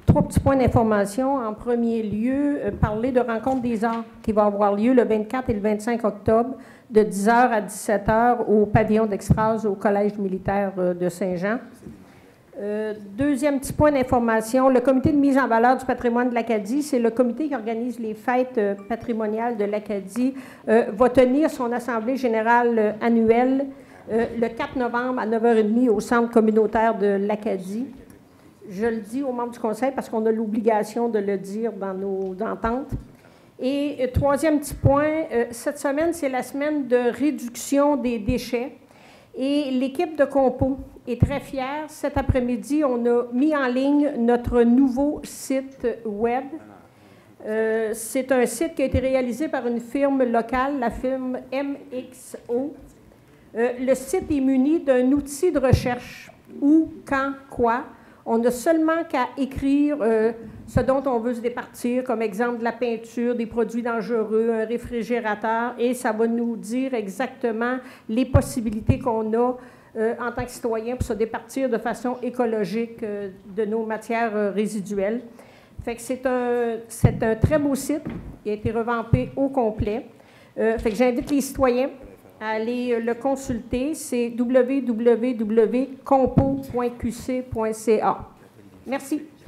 trois petits points d'information. En premier lieu, parler de Rencontre des arts qui va avoir lieu le 24 et le 25 octobre de 10h à 17h au pavillon d'Extase au Collège militaire de Saint-Jean. Deuxième petit point d'information, le comité de mise en valeur du patrimoine de l'Acadie, c'est le comité qui organise les fêtes patrimoniales de l'Acadie, va tenir son assemblée générale annuelle le 4 novembre à 9h30 au centre communautaire de l'Acadie. Je le dis aux membres du conseil parce qu'on a l'obligation de le dire dans nos ententes. Et troisième petit point, cette semaine, c'est la semaine de réduction des déchets. Et l'équipe de Compo est très fière. Cet après-midi, on a mis en ligne notre nouveau site web. C'est un site qui a été réalisé par une firme locale, la firme MXO. Le site est muni d'un outil de recherche, où, quand, quoi. On n'a seulement qu'à écrire ce dont on veut se départir, comme exemple de la peinture, des produits dangereux, un réfrigérateur, et ça va nous dire exactement les possibilités qu'on a en tant que citoyen pour se départir de façon écologique de nos matières résiduelles. Fait que c'est un très beau site qui a été revampé au complet. Fait que j'invite les citoyens à aller le consulter, c'est www.compo.qc.ca. Merci.